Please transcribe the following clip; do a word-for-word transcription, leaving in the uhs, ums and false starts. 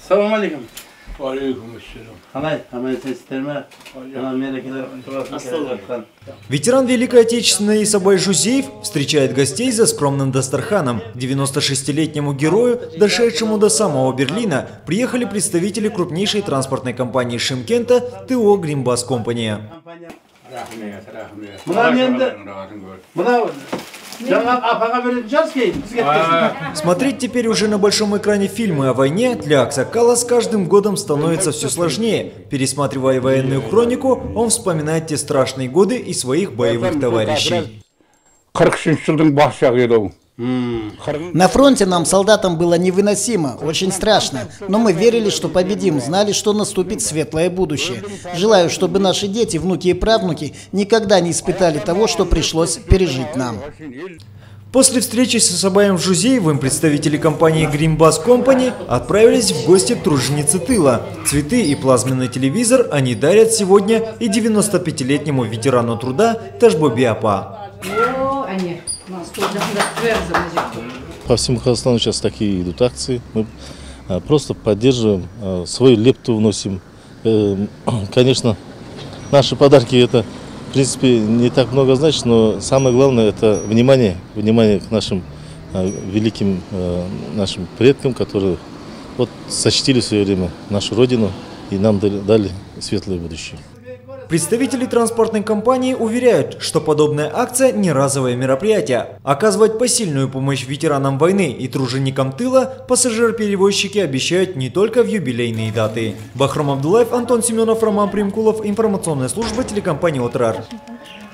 Салам алейкум. Алейкум ассалам. Ветеран Великой Отечественной Исабай Жузеев встречает гостей за скромным дастарханом. девяносто шестилетнему герою, дошедшему до самого Берлина, приехали представители крупнейшей транспортной компании Шымкента ТО «Гримбас Компания». Смотреть теперь уже на большом экране фильмы о войне для Аксакала с каждым годом становится все сложнее. Пересматривая военную хронику, он вспоминает те страшные годы и своих боевых товарищей. На фронте нам, солдатам, было невыносимо, очень страшно. Но мы верили, что победим, знали, что наступит светлое будущее. Желаю, чтобы наши дети, внуки и правнуки никогда не испытали того, что пришлось пережить нам. После встречи с Исабаем Жузеевым представители компании «Гримбас Компани» отправились в гости к труженице тыла. Цветы и плазменный телевизор они дарят сегодня и девяностопятилетнему ветерану труда Ташбоби Апа. По всему Казахстану сейчас такие идут акции. Мы просто поддерживаем, свою лепту вносим. Конечно, наши подарки это, в принципе, не так много значит, но самое главное это внимание, внимание к нашим великим нашим предкам, которые вот сочтили в свое время нашу родину и нам дали, дали светлое будущее. Представители транспортной компании уверяют, что подобная акция не разовое мероприятие. Оказывать посильную помощь ветеранам войны и труженикам тыла пассажироперевозчики обещают не только в юбилейные даты. Бахром Абдулаев, Антон Семенов, Роман Примкулов, информационная служба телекомпании «Отрар».